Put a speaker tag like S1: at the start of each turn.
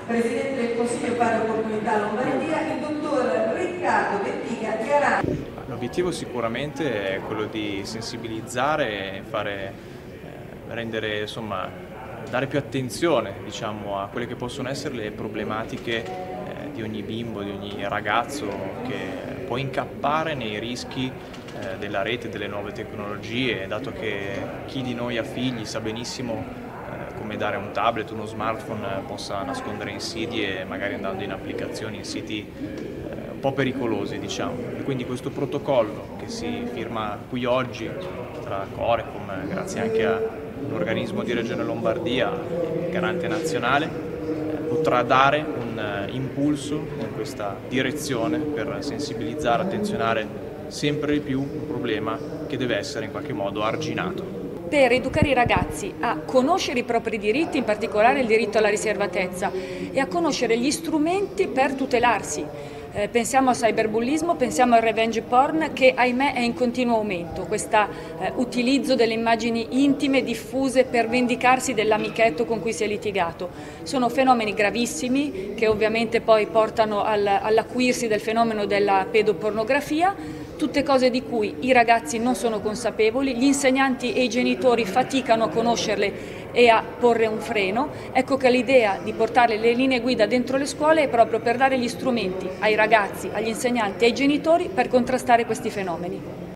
S1: Presidente del Consiglio Pari Opportunità Lombardia, il dottor Riccardo Bettiga Garante.
S2: L'obiettivo sicuramente è quello di sensibilizzare e dare più attenzione, diciamo, a quelle che possono essere le problematiche di ogni bimbo, di ogni ragazzo che può incappare nei rischi della rete, delle nuove tecnologie, dato che chi di noi ha figli sa benissimo come dare un tablet, uno smartphone possa nascondere insidie, magari andando in applicazioni, in siti un po' pericolosi, diciamo. E quindi questo protocollo che si firma qui oggi tra Corecom, grazie anche a un organismo di Regione Lombardia, Garante Nazionale, potrà dare un impulso in questa direzione per sensibilizzare, attenzionare sempre di più un problema che deve essere in qualche modo arginato.
S3: Per educare i ragazzi a conoscere i propri diritti, in particolare il diritto alla riservatezza, e a conoscere gli strumenti per tutelarsi. Pensiamo al cyberbullismo, pensiamo al revenge porn che ahimè è in continuo aumento, questo utilizzo delle immagini intime diffuse per vendicarsi dell'amichetto con cui si è litigato. Sono fenomeni gravissimi che ovviamente poi portano all'acuirsi del fenomeno della pedopornografia, tutte cose di cui i ragazzi non sono consapevoli, gli insegnanti e i genitori faticano a conoscerle e a porre un freno. Ecco che l'idea di portare le linee guida dentro le scuole è proprio per dare gli strumenti ai ragazzi, agli insegnanti e ai genitori per contrastare questi fenomeni.